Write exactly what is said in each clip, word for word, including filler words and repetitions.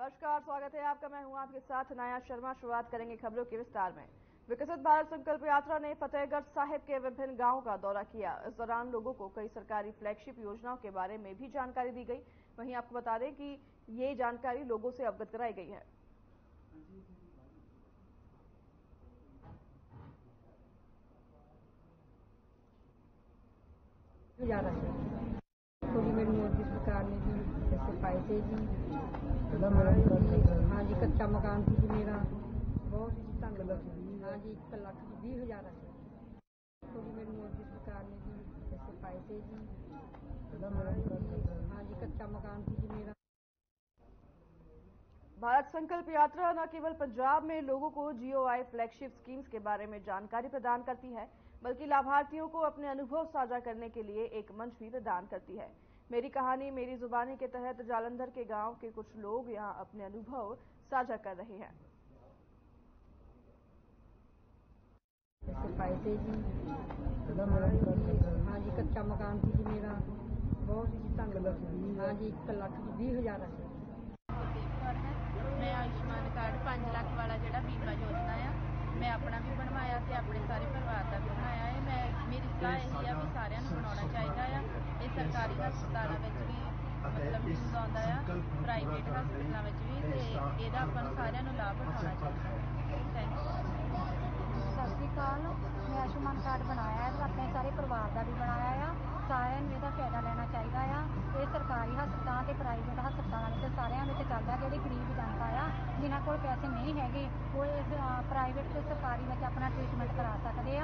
नमस्कार, स्वागत है आपका। मैं हूं आपके साथ नाया शर्मा। शुरुआत करेंगे खबरों के विस्तार में। विकसित भारत संकल्प यात्रा ने फतेहगढ़ साहिब के विभिन्न गांवों का दौरा किया। इस दौरान लोगों को कई सरकारी फ्लैगशिप योजनाओं के बारे में भी जानकारी दी गई। वहीं आपको बता दें कि ये जानकारी लोगों से अवगत कराई गई है। थोड़ी मेरी मोदी सरकार ने जी पैसे पाए थे जी। हाँ जी, कच्चा मकान थी जी मेरा, बहुत धन्यवाद। हाँ जी, एक लाख बीस हजार है। थोड़ी मेरी मोदी सरकार ने जी पैसे पाए थे जी। हाँ जी, कच्चा मकान थी जी मेरा। भारत संकल्प यात्रा न केवल पंजाब में लोगों को जीओवाई फ्लैगशिप स्कीम्स के बारे में जानकारी प्रदान करती है, बल्कि लाभार्थियों को अपने अनुभव साझा करने के लिए एक मंच भी प्रदान करती है। मेरी कहानी मेरी जुबानी के तहत जालंधर के गांव के कुछ लोग यहां अपने अनुभव साझा कर रहे हैं। पाए थे जी। हाँ जी, कच्चा मकान थी जी मेरा, बहुत धन्यवाद। हाँ जी, एक लाख बीस हजार है। मैं आयुष्मान कार्ड पांच लाख वाला जो बीमा योजना है, मैं अपना भी बनवाया ते अपने सारे परिवार का भी बनाया है। मैं मेरी सलाह यही है भी सारिਆਂ ਨੂੰ ਬਣਾਉਣਾ ਚਾਹੀਦਾ ਆ। ਇਹ ਸਰਕਾਰੀ ਹਸਪਤਾਲਾਂ ਵਿੱਚ ਵੀ मतलब यूज आਉਂਦਾ ਆ, ਪ੍ਰਾਈਵੇਟ ਹਸਪਤਾਲਾਂ ਵਿੱਚ ਵੀ, ਤੇ ਇਹਦਾ ਆਪਾਂ ਨੂੰ ਸਾਰਿਆਂ ਨੂੰ ਲਾਭ ਉਠਾਉਣਾ ਚਾਹੀਦਾ ਹੈ। Thank you. सत श्री अकाल। मैं आयुष्मान कार्ड बनाया है, अपने सारे परिवार का भी बनाया आ। सारिਆਂ ਨੂੰ ਇਹਦਾ ਫਾਇਦਾ ਲੈਣਾ ਚਾਹੀਦਾ ਆ। ਇਹ ਸਰਕਾਰੀ ਹਸਪਤਾਲ ਤੇ ਪ੍ਰਾਈਵੇਟ ਹਸਪਤਾਲਾਂ ਵਿੱਚ ਸਾਰਿਆਂ ਵਿੱਚ ਚੱਲਦਾ। ਜਿਹੜੀ ਗਰੀਬ ਜਨਤਾ ਆ ਜਿਨ੍ਹਾਂ ਕੋਲ ਪੈਸੇ ਨਹੀਂ ਹੈਗੇ ਉਹ ਇਸ ਪ੍ਰਾਈਵੇਟ ਤੇ ਸਰਕਾਰੀ ਵਿੱਚ ਆਪਣਾ ਟ੍ਰੀਟਮੈਂਟ ਕਰਾ ਸਕਦੇ ਆ।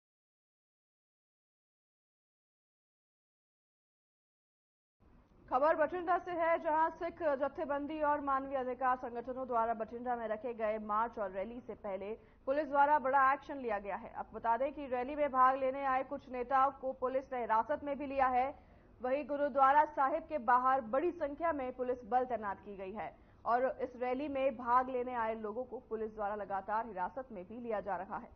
खबर बठिंडा से है, जहां सिख जत्थेबंदी और मानवीय अधिकार संगठनों द्वारा बठिंडा में रखे गए मार्च और रैली से पहले पुलिस द्वारा बड़ा एक्शन लिया गया है। आपको बता दें कि रैली में भाग लेने आए कुछ नेताओं को पुलिस ने हिरासत में भी लिया है। वहीं गुरुद्वारा साहिब के बाहर बड़ी संख्या में पुलिस बल तैनात की गई है और इस रैली में भाग लेने आए लोगों को पुलिस द्वारा लगातार हिरासत में भी लिया जा रहा है।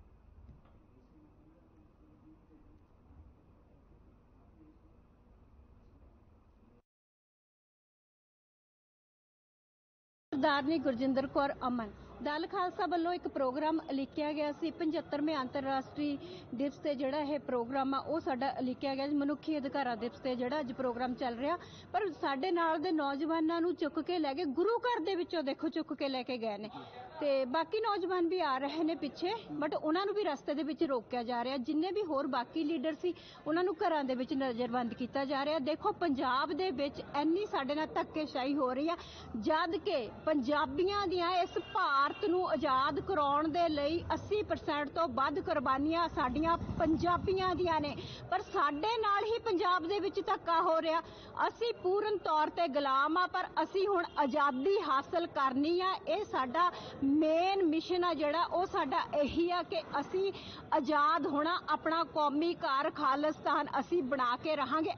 ਸਰਦਾਰਨੀ ਗੁਰਜਿੰਦਰ ਕੌਰ ਅਮਨ। ਦਲ ਖਾਲਸਾ ਵੱਲੋਂ ਇੱਕ ਪ੍ਰੋਗਰਾਮ ਉਲੀਕਿਆ ਗਿਆ ਸੀ। ਪਝੱਤਰਵੇਂ ਅੰਤਰਰਾਸ਼ਟਰੀ ਦਿਵਸ ਤੇ ਜਿਹੜਾ ਇਹ ਪ੍ਰੋਗਰਾਮ ਆ ਉਹ ਸਾਡਾ ਉਲੀਕਿਆ ਗਿਆ। ਮਨੁੱਖੀ ਅਧਿਕਾਰਾਂ ਦਿਵਸ ਤੇ ਜਿਹੜਾ ਅੱਜ ਪ੍ਰੋਗਰਾਮ ਚੱਲ ਰਿਹਾ, ਪਰ ਸਾਡੇ ਨਾਲ ਦੇ ਨੌਜਵਾਨਾਂ ਨੂੰ ਚੁੱਕ ਕੇ ਲੈ ਕੇ ਗੁਰੂ ਘਰ ਦੇ ਵਿੱਚੋਂ ਦੇਖੋ ਚੁੱਕ ਕੇ ਲੈ ਕੇ ਗਏ ਨੇ, ਤੇ ਬਾਕੀ ਨੌਜਵਾਨ ਵੀ ਆ ਰਹੇ ਨੇ ਪਿੱਛੇ, ਬਟ ਉਹਨਾਂ ਨੂੰ ਵੀ ਰਸਤੇ ਦੇ ਵਿੱਚ ਰੋਕਿਆ ਜਾ ਰਿਹਾ। ਜਿੰਨੇ ਵੀ ਹੋਰ ਬਾਕੀ ਲੀਡਰ ਸੀ ਉਹਨਾਂ ਨੂੰ ਘਰਾਂ ਦੇ ਵਿੱਚ ਨਜ਼ਰਬੰਦ ਕੀਤਾ ਜਾ ਰਿਹਾ। ਦੇਖੋ ਪੰਜਾਬ ਦੇ ਵਿੱਚ ਇੰਨੀ ਸਾਡੇ ਨਾਲ ਧੱਕੇਸ਼ਾਹੀ ਹੋ ਰਹੀ ਆ, ਜਦ ਕਿ ਪੰਜਾਬੀਆਂ ਦੀਆਂ ਇਸ ਭਾਰਤ ਨੂੰ ਆਜ਼ਾਦ ਕਰਾਉਣ ਦੇ ਲਈ अस्सी परसेंट ਤੋਂ ਵੱਧ ਕੁਰਬਾਨੀਆਂ ਸਾਡੀਆਂ ਪੰਜਾਬੀਆਂ ਦੀਆਂ ਨੇ, ਪਰ ਸਾਡੇ ਨਾਲ ਹੀ ਪੰਜਾਬ ਦੇ ਵਿੱਚ ਧੱਕਾ ਹੋ ਰਿਹਾ। ਅਸੀਂ ਪੂਰਨ ਤੌਰ ਤੇ ਗੁਲਾਮ ਆ, ਪਰ ਅਸੀਂ ਹੁਣ ਆਜ਼ਾਦੀ ਹਾਸਲ ਕਰਨੀ ਆ। ਇਹ ਸਾਡਾ ਮੇਨ ਮਿਸ਼ਨ ਆ ਜਿਹੜਾ, ਉਹ ਸਾਡਾ ਇਹੀ ਆ ਕਿ ਅਸੀਂ ਆਜ਼ਾਦ ਹੋਣਾ, ਆਪਣਾ ਕੌਮੀ ਘਰ ਖਾਲਿਸਤਾਨ ਅਸੀਂ ਬਣਾ ਕੇ ਰਹਾਂਗੇ।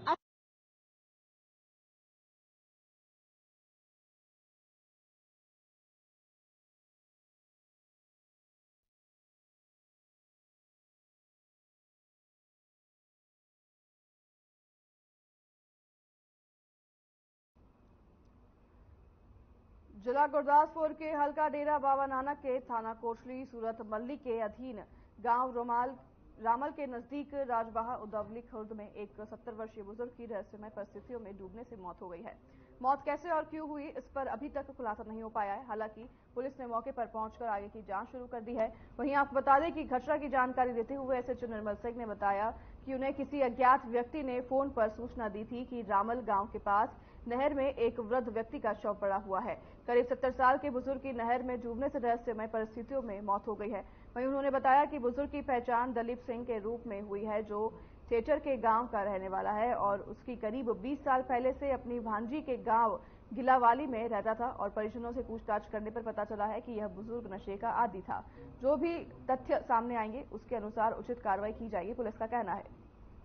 जिला गुरदासपुर के हल्का डेरा बाबा नानक के थाना कोटली सूरत मल्ली के अधीन गांव रोमाल रामल के नजदीक राजबाहा उदवली खुर्द में एक सत्तर वर्षीय बुजुर्ग की रहस्यमय परिस्थितियों में डूबने से मौत हो गई है। मौत कैसे और क्यों हुई, इस पर अभी तक खुलासा नहीं हो पाया है। हालांकि पुलिस ने मौके पर पहुंचकर आगे की जांच शुरू कर दी है। वहीं आपको बता दें कि घटना की जानकारी देते हुए एसएचओ निर्मल सिंह ने बताया कि उन्हें किसी अज्ञात व्यक्ति ने फोन पर सूचना दी थी कि रामल गांव के पास नहर में एक वृद्ध व्यक्ति का शव पड़ा हुआ है। करीब सत्तर साल के बुजुर्ग की नहर में डूबने से रहस्यमय परिस्थितियों में मौत हो गई है। वहीं उन्होंने बताया कि बुजुर्ग की पहचान दलीप सिंह के रूप में हुई है, जो सेठर के गांव का रहने वाला है और उसकी करीब बीस साल पहले से अपनी भांजी के गांव गिलावाली में रहता था और परिजनों से पूछताछ करने पर पता चला है कि यह बुजुर्ग नशे का आदी था। जो भी तथ्य सामने आएंगे उसके अनुसार उचित कार्रवाई की जाएगी, पुलिस का कहना है।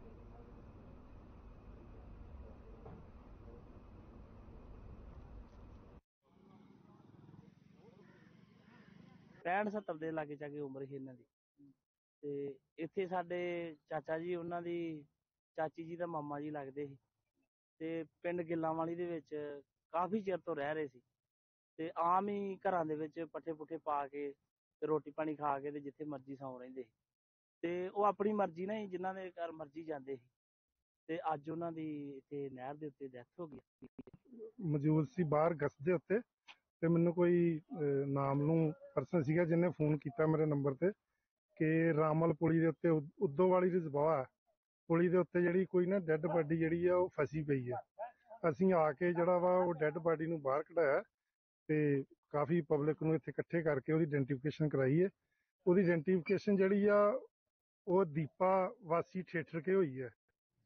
पैंठ सत्तर ਦੇ ਲਾਗੇ ਚਾਗੇ ਉਮਰ ਸੀ ਇਹਨਾਂ ਦੀ, ਤੇ ਇੱਥੇ ਸਾਡੇ ਚਾਚਾ ਜੀ ਉਹਨਾਂ ਦੀ ਚਾਚੀ ਜੀ ਦਾ ਮਾਮਾ ਜੀ ਲੱਗਦੇ ਸੀ, ਤੇ ਪਿੰਡ ਗਿੱਲਾਂਵਾਲੀ ਦੇ ਵਿੱਚ ਕਾਫੀ ਚਿਰ ਤੋਂ ਰਹਿ ਰਹੇ ਸੀ। ਤੇ ਆਮ ਹੀ ਘਰਾਂ ਦੇ ਵਿੱਚ ਪੱਠੇ ਪੁੱਠੇ ਪਾ ਕੇ ਤੇ ਰੋਟੀ ਪਾਣੀ ਖਾ ਕੇ ਤੇ ਜਿੱਥੇ ਮਰਜ਼ੀ ਸੌਂ ਰਹਿੰਦੇ ਸੀ ਤੇ ਉਹ ਆਪਣੀ ਮਰਜ਼ੀ ਨਾਲ ਹੀ ਜਿਨ੍ਹਾਂ ਦੇ ਘਰ ਮਰਜ਼ੀ ਜਾਂਦੇ ਸੀ ਤੇ ਅੱਜ ਉਹਨਾਂ ਦੀ ਇੱਥੇ ਨਹਿਰ ਦੇ ਉੱਤੇ ਡੈਥ ਹੋ ਗਈ। ਮੌਜੂਦ ਸੀ ਬਾਹਰ ਗੱਸ ਦੇ ਉੱਤੇ ਤੇ ਮੈਨੂੰ ਕੋਈ ਨਾਮ ਨੂੰ ਪਰਸਨ ਸੀਗਾ ਜਿਹਨੇ ਫੋਨ ਕੀਤਾ ਮੇਰੇ ਨੰਬਰ ਤੇ ਕਿ ਰਾਮਲ ਪੁਲੀ ਦੇ ਉੱਤੇ ਉਦੋਂ ਵਾਲੀ ਦੀ ਜ਼ਬਾਹ ਪੁਲੀ ਦੇ ਉੱਤੇ ਜਿਹੜੀ ਕੋਈ ਨਾ ਡੈੱਡ ਬਾਡੀ ਜਿਹੜੀ ਆ ਉਹ ਫਸੀ ਪਈ ਆ। ਅਸੀਂ ਆ ਕੇ ਜਿਹੜਾ ਵਾ ਉਹ ਡੈੱਡ ਬਾਡੀ ਨੂੰ ਬਾਹਰ ਕਢਾਇਆ ਤੇ ਕਾਫੀ ਪਬਲਿਕ ਨੂੰ ਇੱਥੇ ਇਕੱਠੇ ਕਰਕੇ ਉਹਦੀ ਆਇਡੈਂਟੀਫਿਕੇਸ਼ਨ ਕਰਾਈ ਹੈ। ਉਹਦੀ ਆਇਡੈਂਟੀਫਿਕੇਸ਼ਨ ਜਿਹੜੀ ਆ ਉਹ ਦੀਪਾ ਵਾਸੀ ਠੇਠਰ ਕੇ ਹੋਈ ਹੈ।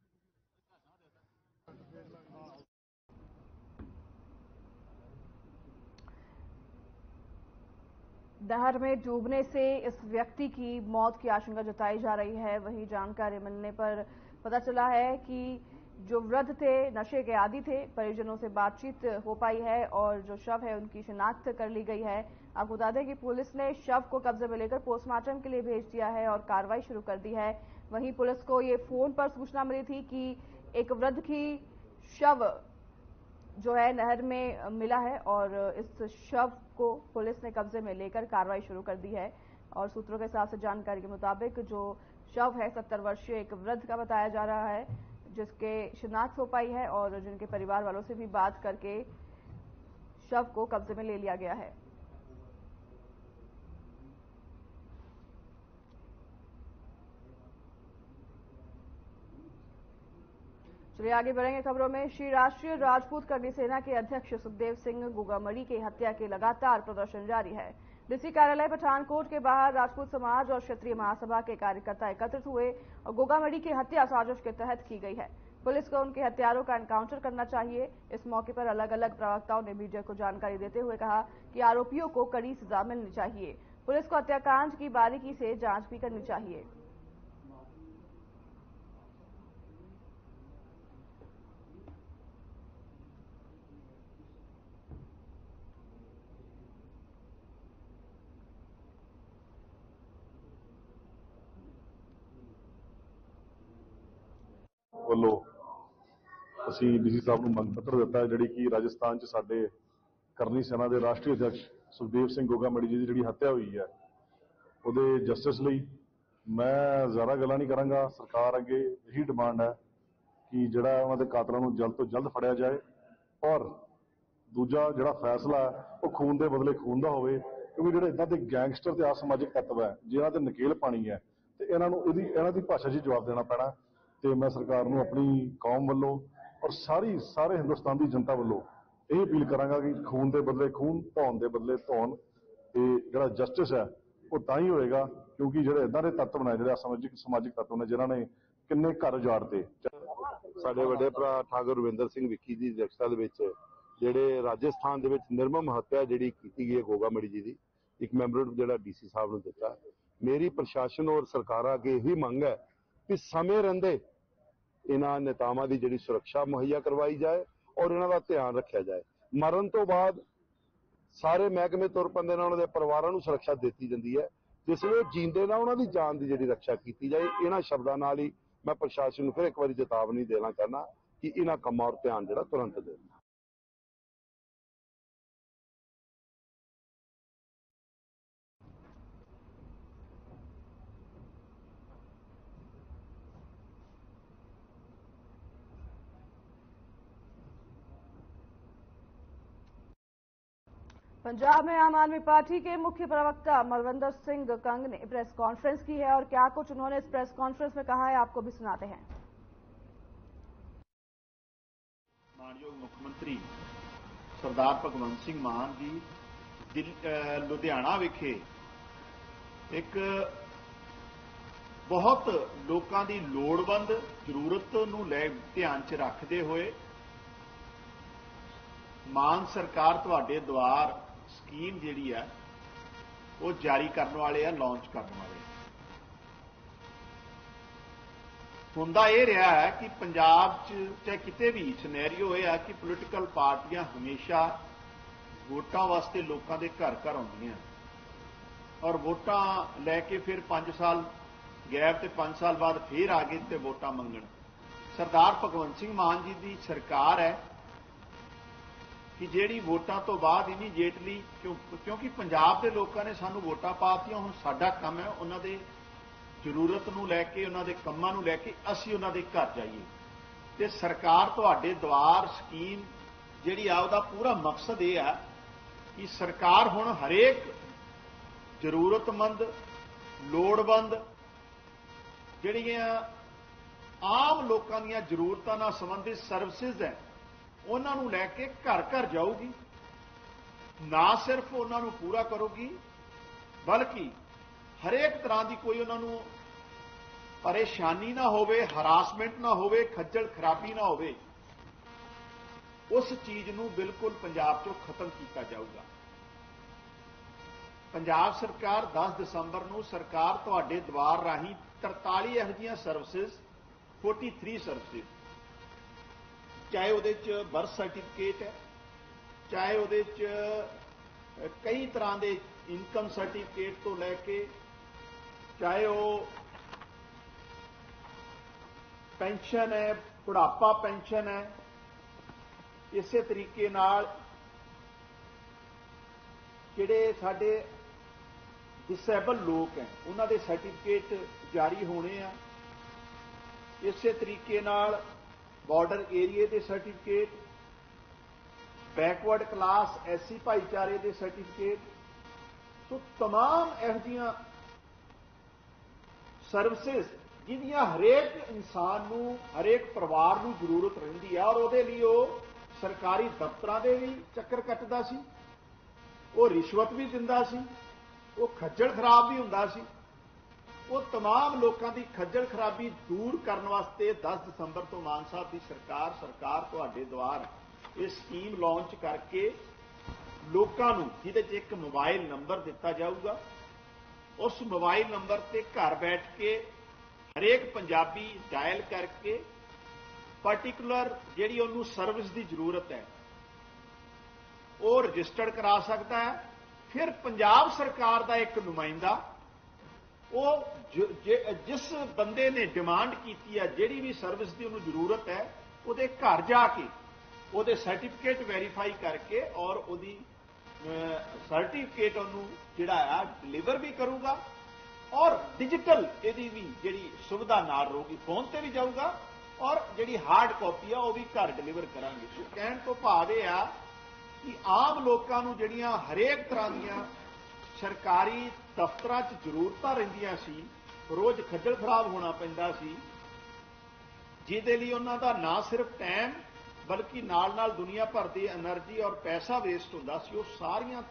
नहर में डूबने से इस व्यक्ति की मौत की आशंका जताई जा रही है। वहीं जानकारी मिलने पर पता चला है कि जो वृद्ध थे नशे के आदी थे। परिजनों से बातचीत हो पाई है और जो शव है उनकी शिनाख्त कर ली गई है। आपको बता दें कि पुलिस ने शव को कब्जे में लेकर पोस्टमार्टम के लिए भेज दिया है और कार्रवाई शुरू कर दी है। वहीं पुलिस को ये फोन पर सूचना मिली थी कि एक वृद्ध की शव जो है नहर में मिला है और इस शव को पुलिस ने कब्जे में लेकर कार्रवाई शुरू कर दी है। और सूत्रों के हिसाब से जानकारी के मुताबिक जो शव है सत्तर वर्षीय एक वृद्ध का बताया जा रहा है जिसके शिनाख्त हो पाई है और जिनके परिवार वालों से भी बात करके शव को कब्जे में ले लिया गया है। चलिए आगे बढ़ेंगे खबरों में। श्री राष्ट्रीय राजपूत करनी सेना के अध्यक्ष सुखदेव सिंह गोगामड़ी की हत्या के लगातार प्रदर्शन जारी है। डीसी कार्यालय पठानकोट के बाहर राजपूत समाज और क्षेत्रीय महासभा के कार्यकर्ता एकत्रित हुए और गोगामड़ी की हत्या साजिश के तहत की गई है। पुलिस को उनके हत्यारों का एनकाउंटर करना चाहिए। इस मौके पर अलग अलग प्रवक्ताओं ने मीडिया को जानकारी देते हुए कहा कि आरोपियों को कड़ी सजा मिलनी चाहिए। पुलिस को हत्याकांड की बारीकी से जांच भी करनी चाहिए। ਵੱਲੋਂ ਅਸੀਂ ਡੀਸੀ ਸਾਹਿਬ ਨੂੰ ਮੰਗ ਪੱਤਰ ਦਿੱਤਾ ਜਿਹੜੀ ਕਿ ਰਾਜਸਥਾਨ 'ਚ ਸਾਡੇ ਕਰਨੀ ਸੈਨਾ ਦੇ ਰਾਸ਼ਟਰੀ ਅਧਿਕਸ਼ ਸੁਖਦੇਵ ਸਿੰਘ ਗੋਗਾਮੜੀ ਜੀ ਦੀ ਜਿਹੜੀ ਹੱਤਿਆ ਹੋਈ ਹੈ ਉਹਦੇ ਜਸਟਿਸ ਲਈ ਮੈਂ ਜ਼ਿਆਦਾ ਗੱਲਾਂ ਨਹੀਂ ਕਰਾਂਗਾ। ਸਰਕਾਰ ਅੱਗੇ ਇਹੀ ਡਿਮਾਂਡ ਹੈ ਕਿ ਜਿਹੜਾ ਉਹਨਾਂ ਦੇ ਕਾਤਲਾਂ ਨੂੰ ਜਲਦ ਤੋਂ ਜਲਦ ਫੜਿਆ ਜਾਏ ਔਰ ਦੂਜਾ ਜਿਹੜਾ ਫੈਸਲਾ ਉਹ ਖੂਨ ਦੇ ਬਦਲੇ ਖੂਨ ਦਾ ਹੋਵੇ ਕਿਉਂਕਿ ਜਿਹੜੇ ਇੱਦਾਂ ਦੇ ਗੈਂਗਸਟਰ ਤੇ ਅਸਮਾਜਿਕ ਤੱਤਵ ਹੈ ਜਿਨ੍ਹਾਂ ਤੇ ਨਕੇਲ ਪਾਣੀ ਹੈ ਤੇ ਇਹਨਾਂ ਨੂੰ ਇਹਦੀ ਇਹਨਾਂ ਦੀ ਭਾਸ਼ਾ 'ਚ ਜਵਾਬ ਦੇਣਾ ਪੈਣਾ। ਤੇ ਮੈਂ ਸਰਕਾਰ ਨੂੰ ਆਪਣੀ ਕੌਮ ਵੱਲੋਂ ਔਰ ਸਾਰੀ ਸਾਰੇ ਹਿੰਦੁਸਤਾਨ ਦੀ ਜਨਤਾ ਵੱਲੋਂ ਇਹ ਅਪੀਲ ਕਰਾਂਗਾ ਕਿ ਖੂਨ ਦੇ ਬਦਲੇ ਖੂਨ ਧੌਣ ਦੇ ਬਦਲੇ ਧੌਣ ਤੇ ਜਿਹੜਾ ਜਸਟਿਸ ਹੈ ਉਹ ਤਾਂ ਹੀ ਹੋਏਗਾ ਕਿਉਂਕਿ ਜਿਹੜੇ ਇਦਾਂ ਦੇ ਤੱਤਵ ਨੇ ਜਿਹੜੇ ਅਸਮਾਜਿਕ ਸਮਾਜਿਕ ਤੱਤਵ ਨੇ ਜਿਨ੍ਹਾਂ ਨੇ ਕਿੰਨੇ ਘਰ ਉਜਾੜਤੇ। ਸਾਡੇ ਵੱਡੇ ਭਰਾ ਠਾਕੁਰ ਰਵਿੰਦਰ ਸਿੰਘ ਵਿੱਕੀ ਦੀ ਅਧਿਕਸ਼ਤਾ ਦੇ ਵਿੱਚ ਜਿਹੜੇ ਰਾਜਸਥਾਨ ਦੇ ਵਿੱਚ ਨਿਰਮਮ ਹੱਤਿਆ ਜਿਹੜੀ ਕੀਤੀ ਗਈ ਹੈ ਗੋਗਾਮੜੀ ਜੀ ਦੀ ਇੱਕ ਮੈਮੋਰੰਡਮ ਜਿਹੜਾ ਡੀਸੀ ਸਾਹਿਬ ਨੂੰ ਦਿੱਤਾ। ਮੇਰੀ ਪ੍ਰਸ਼ਾਸਨ ਔਰ ਸਰਕਾਰਾਂ ਅੱਗੇ ਇਹੀ ਮੰਗ ਹੈ ਕਿ ਸਮੇਂ ਰਹਿੰਦੇ ਇਹਨਾਂ ਨੇਤਾਵਾਂ ਦੀ ਜਿਹੜੀ ਸੁਰੱਖਿਆ ਮੁਹੱਈਆ ਕਰਵਾਈ ਜਾਏ ਔਰ ਇਹਨਾਂ ਦਾ ਧਿਆਨ ਰੱਖਿਆ ਜਾਏ। ਮਰਨ ਤੋਂ ਬਾਅਦ ਸਾਰੇ ਮਹਿਕਮੇ ਤੁਰ ਪੈਂਦੇ ਨੇ, ਉਹਨਾਂ ਦੇ ਪਰਿਵਾਰਾਂ ਨੂੰ ਸੁਰੱਖਿਆ ਦਿੱਤੀ ਜਾਂਦੀ ਹੈ। ਜਿਸ ਵੇਲੇ ਜੀਂਦੇ ਨਾਲ ਉਹਨਾਂ ਦੀ ਜਾਨ ਦੀ ਜਿਹੜੀ ਰੱਖਿਆ ਕੀਤੀ ਜਾਏ। ਇਹਨਾਂ ਸ਼ਬਦਾਂ ਨਾਲ ਹੀ ਮੈਂ ਪ੍ਰਸ਼ਾਸਨ ਨੂੰ ਫਿਰ ਇੱਕ ਵਾਰੀ ਚੇਤਾਵਨੀ ਦੇਣਾ ਚਾਹੁੰਦਾ ਕਿ ਇਹਨਾਂ ਕੰਮਾਂ ਔਰ ਧਿਆਨ ਜਿਹੜਾ ਤੁਰੰਤ ਦੇਣ। पंजाब में आम आदमी पार्टी के मुख्य प्रवक्ता मलविंदर सिंह कंग ने प्रेस कॉन्फ्रेंस की है और क्या कुछ उन्होंने इस प्रेस कॉन्फ्रेंस में कहा है आपको भी सुनाते हैं। मानयोग मुख्यमंत्री सरदार भगवंत सिंह मान जी लुधियाना विखे एक बहुत लोगों की लोड़वंद जरूरत नूं लै ध्यान च रखते हुए मान सरकार तुहाडे द्वार स्कीम जिहड़ी है वो जारी करने वाले हैं, लॉन्च करने वाले हुंदा यह रहा है कि पंजाब च चाहे किते भी सिनेरियो यह है कि पोलिटिकल पार्टियां हमेशा वोटां वास्ते लोगों के घर घर आउंदियां और वोटां लैके फिर पांच साल गैप ते पांच साल बाद फिर आ गए ते वोटां मंगण। सरदार भगवंत सिंह मान जी की सरकार है ਕਿ ਜਿਹੜੀ ਵੋਟਾਂ ਤੋਂ ਬਾਅਦ ਇਮੀਡੀਏਟਲੀ ਕਿਉਂ ਕਿਉਂਕਿ ਪੰਜਾਬ ਦੇ ਲੋਕਾਂ ਨੇ ਸਾਨੂੰ ਵੋਟਾਂ ਪਾਤੀਆਂ, ਹੁਣ ਸਾਡਾ ਕੰਮ ਹੈ ਉਹਨਾਂ ਦੇ ਜ਼ਰੂਰਤ ਨੂੰ ਲੈ ਕੇ, ਉਹਨਾਂ ਦੇ ਕੰਮਾਂ ਨੂੰ ਲੈ ਕੇ ਅਸੀਂ ਉਹਨਾਂ ਦੇ ਘਰ ਜਾਈਏ। ਤੇ ਸਰਕਾਰ ਤੁਹਾਡੇ ਦੁਆਰ ਸਕੀਮ ਜਿਹੜੀ ਆ ਉਹਦਾ ਪੂਰਾ ਮਕਸਦ ਇਹ ਆ ਕਿ ਸਰਕਾਰ ਹੁਣ ਹਰੇਕ ਜ਼ਰੂਰਤਮੰਦ, ਲੋੜਵੰਦ, ਜਿਹੜੀਆਂ ਆਮ ਲੋਕਾਂ ਦੀਆਂ ਜ਼ਰੂਰਤਾਂ ਨਾਲ ਸੰਬੰਧਿਤ ਸਰਵਿਸਿਜ਼ ਹੈ ਉਹਨਾਂ ਨੂੰ ਲੈ ਕੇ ਘਰ ਘਰ ਜਾਊਗੀ। ਨਾ ਸਿਰਫ ਉਹਨਾਂ ਨੂੰ ਪੂਰਾ ਕਰੂਗੀ ਬਲਕਿ ਹਰੇਕ ਤਰ੍ਹਾਂ ਦੀ ਕੋਈ ਉਹਨਾਂ ਨੂੰ ਪਰੇਸ਼ਾਨੀ ਨਾ ਹੋਵੇ, ਹਰਾਸਮੈਂਟ ਨਾ ਹੋਵੇ, ਖੱਜਲ ਖਰਾਬੀ ਨਾ ਹੋਵੇ, ਉਸ ਚੀਜ਼ ਨੂੰ ਬਿਲਕੁਲ ਪੰਜਾਬ ਚੋਂ ਖਤਮ ਕੀਤਾ ਜਾਊਗਾ। ਪੰਜਾਬ ਸਰਕਾਰ ਦਸ ਦਸੰਬਰ ਨੂੰ ਸਰਕਾਰ ਤੁਹਾਡੇ ਦੁਆਰ ਰਾਹੀਂ ਤਰਤਾਲੀ ਇਹੋ ਜਿਹੀਆਂ ਸਰਵਿਸਿਜ਼, ਤੈਂਤਾਲੀ ਸਰਵਿਸਿਜ਼, ਚਾਹੇ ਉਹਦੇ ਚ ਬਰਥ ਸਰਟੀਫਿਕੇਟ ਹੈ, ਚਾਹੇ ਉਹਦੇ ਚ ਕਈ ਤਰ੍ਹਾਂ ਦੇ ਇਨਕਮ ਸਰਟੀਫਿਕੇਟ ਤੋਂ ਲੈ ਕੇ, ਚਾਹੇ ਉਹ ਪੈਨਸ਼ਨ ਹੈ, ਬੁਢਾਪਾ ਪੈਨਸ਼ਨ ਹੈ, ਇਸੇ ਤਰੀਕੇ ਨਾਲ ਜਿਹੜੇ ਸਾਡੇ ਡਿਸੇਬਲ ਲੋਕ ਹੈ ਉਹਨਾਂ ਦੇ ਸਰਟੀਫਿਕੇਟ ਜਾਰੀ ਹੋਣੇ ਆ। ਇਸੇ ਤਰੀਕੇ ਨਾਲ ਬਾਰਡਰ ਏਰੀਏ ਦੇ ਸਰਟੀਫਿਕੇਟ, ਬੈਕਵਰਡ ਕਲਾਸ ਐਸਸੀ ਭਾਈਚਾਰੇ ਦੇ ਸਰਟੀਫਿਕੇਟ, ਸੋ तमाम ਇਹੋ ਜਿਹੀਆਂ ਸਰਵਿਸਿਜ਼ ਜਿਹਦੀਆਂ ਹਰੇਕ ਇਨਸਾਨ ਨੂੰ, ਹਰੇਕ ਪਰਿਵਾਰ ਨੂੰ ਜ਼ਰੂਰਤ ਰਹਿੰਦੀ ਹੈ, ਔਰ ਉਹਦੇ ਲਈ ਉਹ ਸਰਕਾਰੀ ਦਫ਼ਤਰਾਂ ਦੇ ਵੀ ਚੱਕਰ ਕੱਟਦਾ ਸੀ, ਉਹ ਰਿਸ਼ਵਤ ਵੀ ਦਿੰਦਾ ਸੀ, ਉਹ ਖੱਜਲ ਖਰਾਬ ਵੀ ਹੁੰਦਾ ਸੀ। ਉਹ तमाम ਲੋਕਾਂ ਦੀ ਖੱਜਲ ਖਰਾਬੀ ਦੂਰ ਕਰਨ ਵਾਸਤੇ ਦਸ ਦਸੰਬਰ ਤੋਂ ਮਾਨ ਸਾਹਿਬ ਦੀ ਸਰਕਾਰ ਸਰਕਾਰ ਤੁਹਾਡੇ ਦੁਆਰ ਇਹ ਸਕੀਮ ਲਾਂਚ ਕਰਕੇ ਲੋਕਾਂ ਨੂੰ, ਜਿਹਦੇ 'ਚ ਇੱਕ ਮੋਬਾਈਲ ਨੰਬਰ ਦਿੱਤਾ ਜਾਊਗਾ, ਉਸ ਮੋਬਾਈਲ ਨੰਬਰ ਤੇ ਘਰ ਬੈਠ ਕੇ ਹਰੇਕ ਪੰਜਾਬੀ ਡਾਇਲ ਕਰਕੇ ਪਾਰਟਿਕੂਲਰ ਜਿਹੜੀ ਉਹਨੂੰ ਸਰਵਿਸ ਦੀ ਜ਼ਰੂਰਤ ਹੈ ਉਹ ਰਜਿਸਟਰਡ ਕਰਾ ਸਕਦਾ ਹੈ। ਫਿਰ ਪੰਜਾਬ ਸਰਕਾਰ ਦਾ ਇੱਕ ਨੁਮਾਇੰਦਾ ਉਹ ਜਿਸ ਬੰਦੇ ਨੇ ਡਿਮਾਂਡ ਕੀਤੀ ਹੈ, ਜਿਹੜੀ ਵੀ ਸਰਵਿਸ ਦੀ ਉਹਨੂੰ ਜ਼ਰੂਰਤ ਹੈ, ਉਹਦੇ ਘਰ ਜਾ ਕੇ ਉਹਦੇ ਸਰਟੀਫਿਕੇਟ ਵੈਰੀਫਾਈ ਕਰਕੇ ਔਰ ਉਹਦੀ ਸਰਟੀਫਿਕੇਟ ਉਹਨੂੰ ਜਿਹੜਾ ਆ ਡਿਲੀਵਰ ਵੀ ਕਰੂਗਾ, ਔਰ ਡਿਜੀਟਲ ਇਹਦੀ ਵੀ ਜਿਹੜੀ ਸੁਵਿਧਾ ਨਾਲ ਰਹੂਗੀ, ਫੋਨ ਤੇ ਵੀ ਜਾਊਗਾ, ਔਰ ਜਿਹੜੀ ਹਾਰਡ ਕਾਪੀ ਆ ਉਹ ਵੀ ਘਰ ਡਿਲੀਵਰ ਕਰਾਂਗੇ। ਸੋ ਕਹਿਣ ਤੋਂ ਭਾਵ ਇਹ ਆ ਕਿ ਆਮ ਲੋਕਾਂ ਨੂੰ ਜਿਹੜੀਆਂ ਹਰੇਕ ਤਰ੍ਹਾਂ ਦੀਆਂ ਸਰਕਾਰੀ ਦਫ਼ਤਰਾਂ 'ਚ ਜ਼ਰੂਰਤਾਂ ਰਹਿੰਦੀਆਂ ਸੀ, ਰੋਜ਼ ਖੱਜਲ ਖਰਾਬ ਹੋਣਾ ਪੈਂਦਾ ਸੀ, ਜਿਹਦੇ ਲਈ ਉਹਨਾਂ ਦਾ ਨਾ ਸਿਰਫ ਟਾਈਮ ਬਲਕਿ ਨਾਲ ਨਾਲ ਦੁਨੀਆ ਭਰ ਦੀ એનર્ਜੀ ਔਰ ਪੈਸਾ ਵੇਸਟ ਹੁੰਦਾ ਸੀ, ਉਹ ਸਾਰੀਆਂ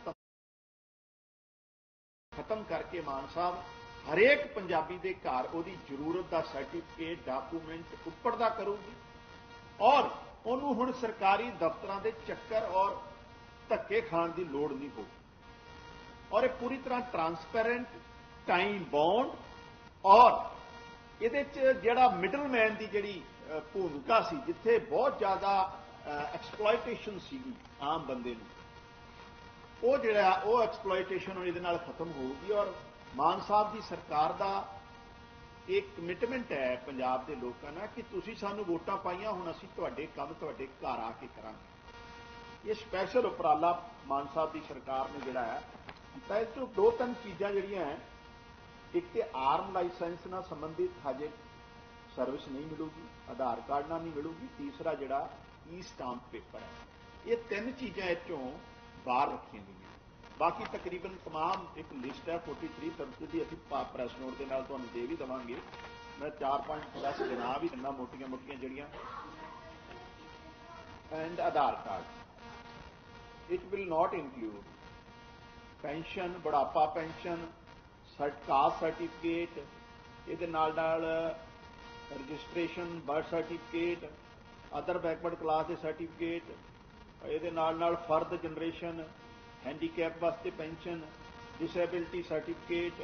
ਖਤਮ ਕਰਕੇ ਮਾਨ ਸਾਹਿਬ ਹਰੇਕ ਪੰਜਾਬੀ ਦੇ ਘਰ ਉਹਦੀ ਜ਼ਰੂਰਤ ਦਾ ਸਰਟੀਫਿਕੇਟ, ਡਾਕੂਮੈਂਟ ਉੱਪਰਦਾ ਕਰੂਗੀ, ਔਰ ਉਹਨੂੰ ਹੁਣ ਸਰਕਾਰੀ ਦਫ਼ਤਰਾਂ ਦੇ ਚੱਕਰ ਔਰ ਧੱਕੇ ਖਾਣ ਦੀ ਲੋੜ ਨਹੀਂ ਹੋਊਗੀ, ਔਰ ਇਹ ਪੂਰੀ ਤਰ੍ਹਾਂ ਟਰਾਂਸਪੇਰੈਂਟ, ਟਾਈਮ ਬਾਉਂਡ, ਔਰ ਇਹਦੇ 'ਚ ਜਿਹੜਾ ਮਿਡਲਮੈਨ ਦੀ ਜਿਹੜੀ ਭੂਮਿਕਾ ਸੀ, ਜਿੱਥੇ ਬਹੁਤ ਜ਼ਿਆਦਾ ਐਕਸਪਲੋਇਟੇਸ਼ਨ ਸੀਗੀ ਆਮ ਬੰਦੇ ਨੂੰ, ਉਹ ਜਿਹੜਾ ਉਹ ਐਕਸਪਲੋਇਟੇਸ਼ਨ ਇਹਦੇ ਨਾਲ ਖਤਮ ਹੋਊਗੀ। ਔਰ ਮਾਨ ਸਾਹਿਬ ਦੀ ਸਰਕਾਰ ਦਾ ਇੱਕ ਕਮਿਟਮੈਂਟ ਹੈ ਪੰਜਾਬ ਦੇ ਲੋਕਾਂ ਨਾਲ ਕਿ ਤੁਸੀਂ ਸਾਨੂੰ ਵੋਟਾਂ ਪਾਈਆਂ, ਹੁਣ ਅਸੀਂ ਤੁਹਾਡੇ ਕੰਮ ਤੁਹਾਡੇ ਘਰ ਆ ਕੇ ਕਰਾਂਗੇ। ਇਹ ਸਪੈਸ਼ਲ ਉਪਰਾਲਾ ਮਾਨ ਸਾਹਿਬ ਦੀ ਸਰਕਾਰ ਨੇ ਜਿਹੜਾ ਹੈ ਕੀਤਾ। ਇਸ ਤੋਂ ਦੋ ਤਿੰਨ ਚੀਜ਼ਾਂ ਜਿਹੜੀਆਂ ਹੈ, ਇੱਕ ਤੇ ਆਰਮ ਲਾਇਸੈਂਸ ਨਾਲ ਸੰਬੰਧਿਤ ਹਜੇ ਸਰਵਿਸ ਨਹੀਂ ਮਿਲੂਗੀ, ਆਧਾਰ ਕਾਰਡ ਨਾਲ ਨਹੀਂ ਮਿਲੂਗੀ, ਤੀਸਰਾ ਜਿਹੜਾ ਈ ਸਟਾਂਪ ਪੇਪਰ ਹੈ, ਇਹ ਤਿੰਨ ਚੀਜ਼ਾਂ ਇਹ ਚੋਂ ਬਾਹਰ ਰੱਖੀਆਂ ਗਈਆਂ। ਬਾਕੀ ਤਕਰੀਬਨ तमाम ਇੱਕ ਲਿਸਟ ਹੈ ਤੈਂਤਾਲੀ ਸਰਵਿਸ ਦੀ, ਅਸੀਂ ਪ੍ਰੈਸ ਨੋਟ ਦੇ ਨਾਲ ਤੁਹਾਨੂੰ ਦੇ ਵੀ ਦੇਵਾਂਗੇ। ਮੈਂ ਚਾਰ ਪੰਜ ਦਸ ਗਿਣਾ ਵੀ ਦਿੰਦਾ ਮੋਟੀਆਂ ਮੋਟੀਆਂ ਜਿਹੜੀਆਂ। And Aadhaar card it will not include pension, ਬੁਢਾਪਾ ਪੈਨਸ਼ਨ, ਕਾਸਟ ਸਰਟੀਫਿਕੇਟ, ਇਹਦੇ ਨਾਲ ਨਾਲ registration, birth certificate, other backward class ਦੇ ਸਰਟੀਫਿਕੇਟ, ਇਹਦੇ ਨਾਲ ਨਾਲ ਫਰਦ ਜਨਰੇਸ਼ਨ, ਹੈਂਡੀਕੈਪ ਵਾਸਤੇ pension, disability certificate,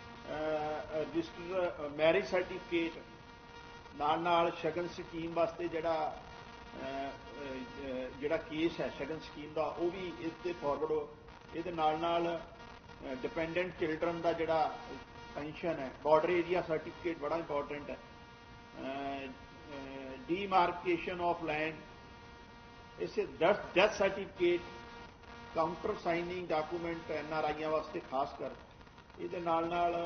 register marriage certificate, ਨਾਲ ਨਾਲ ਸ਼ਗਨ ਸਕੀਮ ਵਾਸਤੇ ਜਿਹੜਾ ਜਿਹੜਾ ਕੇਸ ਹੈ ਸ਼ਗਨ ਸਕੀਮ ਦਾ ਉਹ ਵੀ ਇਸ ਤੇ ਫਾਰਵਰਡ, ਇਹਦੇ ਨਾਲ ਨਾਲ ਡਿਪੈਂਡੈਂਟ ਚਿਲਡਰਨ ਦਾ ਜਿਹੜਾ ਪੈਨਸ਼ਨ ਹੈ, ਬਾਰਡਰ ਏਰੀਆ ਸਰਟੀਫਿਕੇਟ ਬੜਾ ਇੰਪੋਰਟੈਂਟ ਹੈ, ਡੀਮਾਰਕੇਸ਼ਨ ਆਫ ਲੈਂਡ, इसे death certificate counter signing document N R आईआं वास्ते खास कर ये नाल नाल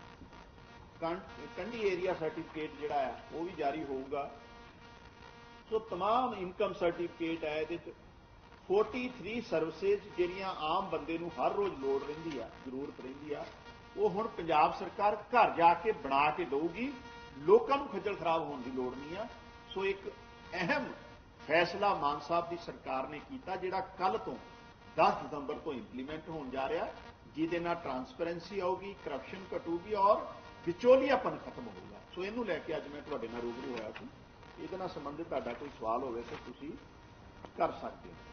कंढी एरिया सर्टिफिकेट जिहड़ा है वो भी जारी होगा। सो तमाम इनकम सर्टिफिकेट है ये तैंतालीस सर्विसेज जिहड़ियां आम बंदे नूं हर रोज़ लोड़ रहिंदी आ जरूरत रहिंदी आ वो हुण पंजाब सरकार घर जाके बना के देगी, लोकां नूं खज्जल खराब होने की लोड़ नहीं आ। सो एक अहम फैसला मान साहब की सरकार ने किया जिहड़ा कल तो दस दिसंबर तो इंप्लीमेंट होने जा रहा, जिहदे नाल ट्रांसपेरेंसी आऊगी, करप्शन घटूगी और विचोलियापन खत्म होगा। सो इनू लैके अज मैं तुहाडे नाल रूबरू होया सी, इहदे नाल संबंधित तुहाडा कोई सवाल होवे तो तुसीं कर सकते हो।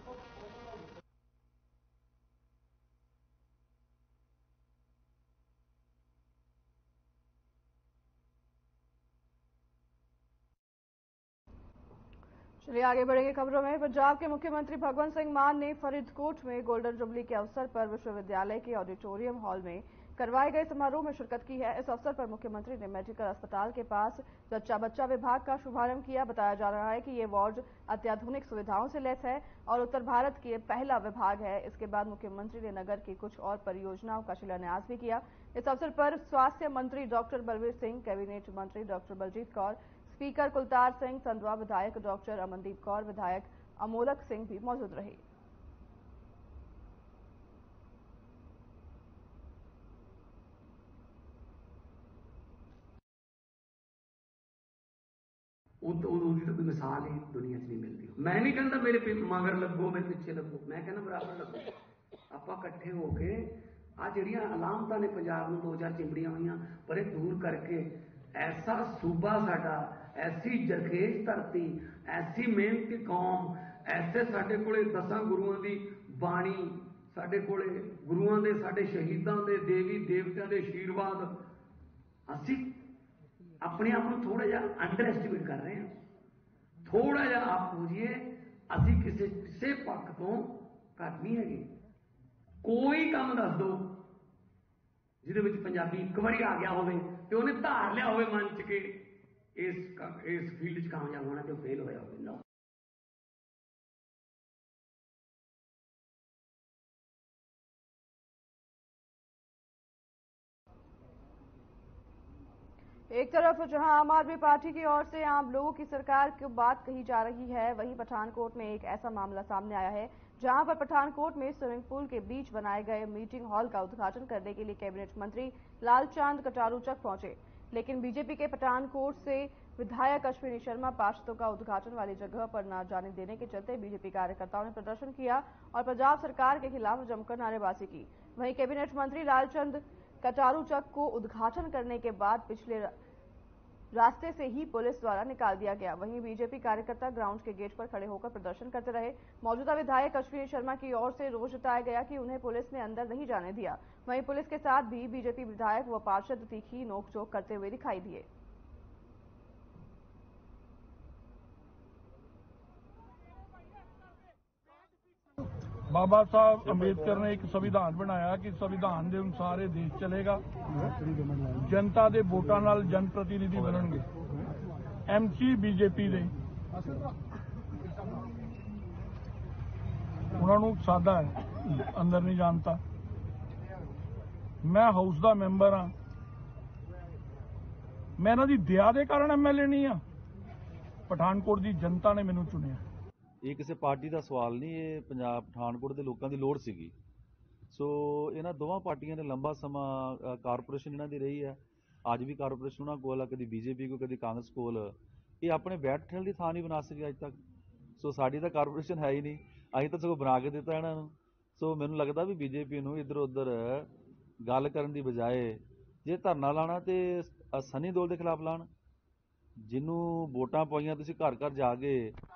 चलिए आगे बढ़ेंगे खबरों में। पंजाब के मुख्यमंत्री भगवंत सिंह मान ने फरीदकोट में गोल्डन जुबली के अवसर पर विश्वविद्यालय के ऑडिटोरियम हॉल में करवाए गए समारोह में शिरकत की है। इस अवसर पर मुख्यमंत्री ने मेडिकल अस्पताल के पास जच्चा बच्चा विभाग का शुभारंभ किया। बताया जा रहा है कि ये वार्ड अत्याधुनिक सुविधाओं से लैस है और उत्तर भारत के पहला विभाग है। इसके बाद मुख्यमंत्री ने नगर की कुछ और परियोजनाओं का शिलान्यास भी किया। इस अवसर पर स्वास्थ्य मंत्री डॉक्टर बलबीर सिंह, कैबिनेट मंत्री डॉक्टर बलजीत कौर, स्पीकर कुलतार सिंह संधवा, विधायक डॉक्टर अमनदीप कौर, विधायक अमोलक सिंह भी मौजूद रहे। ਉਹਦੀ ਤਾਂ ਕੋਈ ਮਿਸਾਲ ਹੀ ਦੁਨੀਆ 'ਚ ਨਹੀਂ ਮਿਲਦੀ। ਮੈਂ ਨਹੀਂ ਕਹਿੰਦਾ ਮੇਰੇ ਮਗਰ ਲੱਗੋ, ਮੇਰੇ ਪਿੱਛੇ ਲੱਗੋ, ਮੈਂ ਕਹਿੰਦਾ ਬਰਾਬਰ ਲੱਗੋ। ਆਪਾਂ ਇਕੱਠੇ ਹੋ ਕੇ ਆ ਜਿਹੜੀਆਂ ਅਲਾਮਤਾਂ ਨੇ ਪੰਜਾਬ ਨੂੰ ਦੋ ਚਾਰ ਚਿੰਬੜੀਆਂ ਹੋਈਆਂ ਪਰ ਇਹ ਦੂਰ ਕਰਕੇ ਐਸਾ ਸੂਬਾ ਸਾਡਾ, ਐਸੀ ਜਰਖੇਜ਼ ਧਰਤੀ, ਐਸੀ ਮਿਹਨਤੀ ਕੌਮ, ਐਸੇ ਸਾਡੇ ਕੋਲੇ ਦਸਾਂ ਗੁਰੂਆਂ ਦੀ ਬਾਣੀ, ਸਾਡੇ ਕੋਲੇ ਗੁਰੂਆਂ ਦੇ, ਸਾਡੇ ਸ਼ਹੀਦਾਂ ਦੇ, ਦੇਵੀ ਦੇਵਤਿਆਂ ਦੇ ਆਸ਼ੀਰਵਾਦ, ਅਸੀਂ अपने आप को थोड़ा जा अंडर एस्टिमेट कर रहे हैं। थोड़ा जा आप पूछिए, असी किसी किसी पक्ष तो घट नहीं है। कोई काम दस दो जिहदे विच पंजाबी एक बारी आ गया होवे ते उहने धार लिया होवे मन च के इस इस फील्ड च कामयाब होना ते फेल होया होवे। नो एक तरफ जहां आम आदमी पार्टी की ओर से आम लोगों की सरकार की बात कही जा रही है, वहीं पठानकोट में एक ऐसा मामला सामने आया है जहां पर पठानकोट में स्विमिंग पूल के बीच बनाए गए मीटिंग हॉल का उद्घाटन करने के लिए कैबिनेट मंत्री लालचंद कटारूचक पहुंचे, लेकिन बीजेपी के पठानकोट से विधायक अश्विनी शर्मा पार्षदों का उद्घाटन वाली जगह पर न जाने देने के चलते बीजेपी कार्यकर्ताओं ने प्रदर्शन किया और पंजाब सरकार के खिलाफ जमकर नारेबाजी की। वहीं कैबिनेट मंत्री लालचंद कटारूचक को उद्घाटन करने के बाद पिछले रास्ते से ही पुलिस द्वारा निकाल दिया गया। वहीं बीजेपी कार्यकर्ता ग्राउंड के गेट पर खड़े होकर प्रदर्शन करते रहे। मौजूदा विधायक अश्विनी शर्मा की ओर से रोष जताया गया कि उन्हें पुलिस ने अंदर नहीं जाने दिया। वहीं पुलिस के साथ भी बीजेपी विधायक व पार्षद तीखी नोकझोंक करते हुए दिखाई दिए। बाबा साहब अंबेडकर ने एक संविधान बनाया कि संविधान के अनुसार ये देश चलेगा, जनता के वोटां नाल जन प्रतिनिधि बनणगे। एमसी बीजेपी दे उन्होंने सादा है, अंदर नहीं जानता। मैं हाउस का मैंबर हाँ, मैं इन्हां दी दया के कारण एमएलए नहीं हाँ, पठानकोट की जनता ने मैनूं चुनिया। ਇਹ ਕਿਸੇ ਪਾਰਟੀ ਦਾ ਸਵਾਲ ਨਹੀਂ, ਇਹ ਪੰਜਾਬ ਪਠਾਨਕੋਟ ਦੇ ਲੋਕਾਂ ਦੀ ਲੋੜ ਸੀਗੀ। ਸੋ ਇਹਨਾਂ ਦੋਵਾਂ ਪਾਰਟੀਆਂ ਨੇ ਲੰਬਾ ਸਮਾਂ ਕਾਰਪੋਰੇਸ਼ਨ ਇਹਨਾਂ ਦੀ ਰਹੀ ਹੈ, ਅੱਜ ਵੀ ਕਾਰਪੋਰੇਸ਼ਨ ਉਹਨਾਂ ਕੋਲ ਆ, ਕਦੀ ਬੀਜੇਪੀ ਕੋਲ, ਕਦੀ ਕਾਂਗਰਸ ਕੋਲ। ਇਹ ਆਪਣੇ ਬੈਠਣ ਦੀ ਥਾਂ ਨਹੀਂ ਬਣਾ ਸਕੇ ਅੱਜ ਤੱਕ। ਸੋ ਸਾਡੀ ਤਾਂ ਕਾਰਪੋਰੇਸ਼ਨ ਹੈ ਹੀ ਨਹੀਂ, ਅਸੀਂ ਤਾਂ ਸਗੋਂ ਬਣਾ ਕੇ ਦਿੱਤਾ ਇਹਨਾਂ ਨੂੰ। ਸੋ ਮੈਨੂੰ ਲੱਗਦਾ ਵੀ ਬੀਜੇਪੀ ਨੂੰ ਇੱਧਰ ਉੱਧਰ ਗੱਲ ਕਰਨ ਦੀ ਬਜਾਏ ਜੇ ਧਰਨਾ ਲਾਣਾ ਤੇ ਸਨੀ ਦਿਓਲ ਦੇ ਖਿਲਾਫ ਲਾਣ, ਜਿਹਨੂੰ ਵੋਟਾਂ ਪਾਈਆਂ ਤੁਸੀਂ ਘਰ ਘਰ ਜਾ ਕੇ।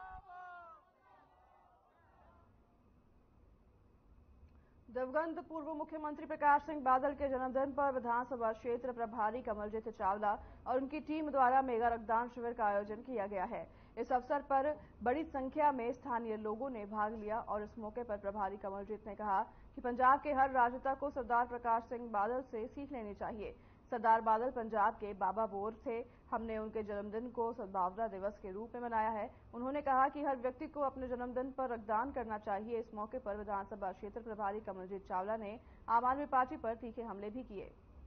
दिवंगत पूर्व मुख्यमंत्री प्रकाश सिंह बादल के जन्मदिन पर विधानसभा क्षेत्र प्रभारी कमलजीत चावला और उनकी टीम द्वारा मेगा रक्तदान शिविर का आयोजन किया गया है। इस अवसर पर बड़ी संख्या में स्थानीय लोगों ने भाग लिया और इस मौके पर प्रभारी कमलजीत ने कहा कि पंजाब के हर राजनेता को सरदार प्रकाश सिंह बादल से सीख लेनी चाहिए। सरदार बादल पंजाब के बाबा बोर थे। हमने उनके जन्मदिन को सद्भावना दिवस के रूप में मनाया है। उन्होंने कहा कि हर व्यक्ति को अपने जन्मदिन पर रक्तदान करना चाहिए। इस मौके पर विधानसभा क्षेत्र प्रभारी कमलजीत चावला ने आम आदमी पार्टी पर तीखे हमले भी किए।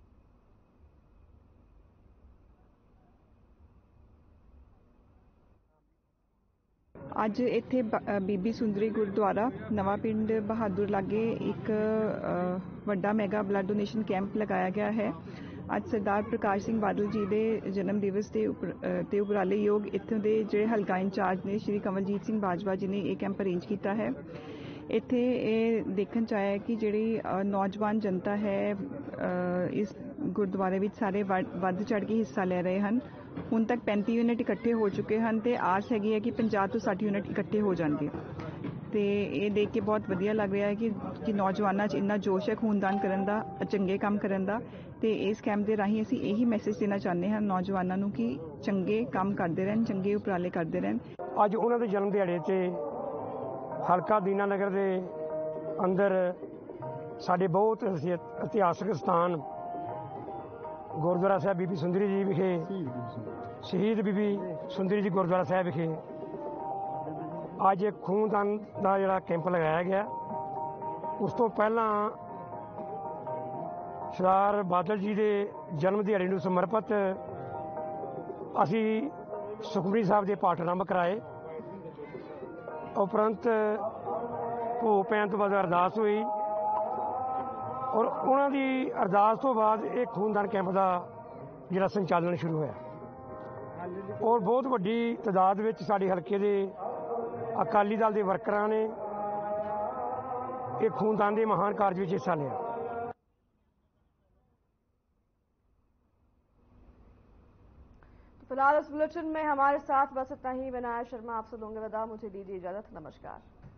ਅੱਜ ਇੱਥੇ ਬੀਬੀ ਸੁੰਦਰੀ ਗੁਰਦੁਆਰਾ ਨਵਾਂ ਪਿੰਡ ਬਹਾਦੁਰ ਲਾਗੇ ਇੱਕ ਵੱਡਾ ਮੈਗਾ ਬਲੱਡ ਡੋਨੇਸ਼ਨ ਕੈਂਪ ਲਗਾਇਆ ਗਿਆ ਹੈ। ਅੱਜ ਸਰਦਾਰ ਪ੍ਰਕਾਸ਼ ਸਿੰਘ ਬਾਦਲ ਜੀ ਦੇ ਜਨਮ ਦਿਵਸ ਤੇ ਤੇ ਉਪਰਾਲੇ ਯੋਗ ਇੱਥੋਂ ਦੇ ਜਿਹੜੇ ਹਲਕਾ ਇੰਚਾਰਜ ਨੇ ਸ਼੍ਰੀ ਕਮਲਜੀਤ ਸਿੰਘ ਬਾਜਵਾ ਜੀ ਨੇ ਇਹ ਕੈਂਪ ਅਰੇਂਜ ਕੀਤਾ ਹੈ। ਇੱਥੇ ਇਹ ਦੇਖਣ 'ਚ ਆਇਆ ਕਿ ਜਿਹੜੀ ਨੌਜਵਾਨ ਜਨਤਾ ਹੈ ਇਸ ਗੁਰਦੁਆਰੇ ਵਿੱਚ ਸਾਰੇ ਵੱਧ ਚੜ ਕੇ ਹਿੱਸਾ ਲੈ ਰਹੇ ਹਨ। ਹੁਣ ਤੱਕ ਪੈਂਤੀ ਯੂਨਿਟ ਇਕੱਠੇ ਹੋ ਚੁੱਕੇ ਹਨ ਤੇ ਆਸ ਹੈਗੀ ਹੈ ਕਿ ਪੰਜਾਹ ਤੋਂ ਸੱਠ ਯੂਨਿਟ ਇਕੱਠੇ ਹੋ ਜਾਣਗੇ ਤੇ ਇਹ ਦੇਖ ਕੇ ਬਹੁਤ ਵਧੀਆ ਲੱਗ ਰਿਹਾ ਹੈ ਕਿ ਕਿ ਨੌਜਵਾਨਾਂ 'ਚ ਇੰਨਾ ਜੋਸ਼ ਹੈ ਖੂਨਦਾਨ ਕਰਨ ਦਾ, ਚੰਗੇ ਕੰਮ ਕਰਨ ਦਾ। ਤੇ ਇਸ ਕੈਂਪ ਦੇ ਰਾਹੀਂ ਅਸੀਂ ਇਹੀ ਮੈਸੇਜ ਦੇਣਾ ਚਾਹੁੰਦੇ ਹਾਂ ਨੌਜਵਾਨਾਂ ਨੂੰ ਕਿ ਚੰਗੇ ਕੰਮ ਕਰਦੇ ਰਹਿਣ, ਚੰਗੇ ਉਪਰਾਲੇ ਕਰਦੇ ਰਹਿਣ। ਅੱਜ ਉਹਨਾਂ ਦੇ ਜਨਮ ਦਿਹਾੜੇ ਤੇ ਹਲਕਾ ਦੀਨਾਨਗਰ ਦੇ ਅੰਦਰ ਸਾਡੇ ਬਹੁਤ ਇਤਿਹਾਸਕ ਸਥਾਨ ਗੁਰਦੁਆਰਾ ਸਾਹਿਬ ਬੀਬੀ ਸੁੰਦਰੀ ਜੀ ਵਿਖੇ ਸ਼ਹੀਦ ਬੀਬੀ ਸੁੰਦਰੀ ਜੀ ਗੁਰਦੁਆਰਾ ਸਾਹਿਬ ਵਿਖੇ ਅੱਜ ਇੱਕ ਖੂਨਦਾਨ ਦਾ ਜਿਹੜਾ ਕੈਂਪ ਲਗਾਇਆ ਗਿਆ। ਉਸ ਤੋਂ ਪਹਿਲਾਂ ਸਰਦਾਰ ਬਾਦਲ ਜੀ ਦੇ ਜਨਮ ਦਿਹਾੜੇ ਨੂੰ ਸਮਰਪਿਤ ਅਸੀਂ ਸੁਖਮਨੀ ਸਾਹਿਬ ਦੇ ਪਾਠ ਆਰੰਭ ਕਰਾਏ। ਉਪਰੰਤ ਭੋਗ ਪੈਣ ਤੋਂ ਬਾਅਦ ਅਰਦਾਸ ਹੋਈ ਔਰ ਉਹਨਾਂ ਦੀ ਅਰਦਾਸ ਤੋਂ ਬਾਅਦ ਇਹ ਖੂਨਦਾਨ ਕੈਂਪ ਦਾ ਜਿਹੜਾ ਸੰਚਾਲਨ ਸ਼ੁਰੂ ਹੋਇਆ ਔਰ ਬਹੁਤ ਵੱਡੀ ਤਾਦਾਦ ਵਿੱਚ ਸਾਡੇ ਹਲਕੇ ਦੇ ਅਕਾਲੀ ਦਲ ਦੇ ਵਰਕਰਾਂ ਨੇ ਇਹ ਖੂਨਦਾਨ ਦੇ ਮਹਾਨ ਕਾਰਜ ਵਿੱਚ ਹਿੱਸਾ ਲਿਆ। फिलहाल इस बुलेटिन में हमारे साथ बस इतना ही। विनायक शर्मा आपसे दूंगे विदा। मुझे दीजिए इजाजत। नमस्कार।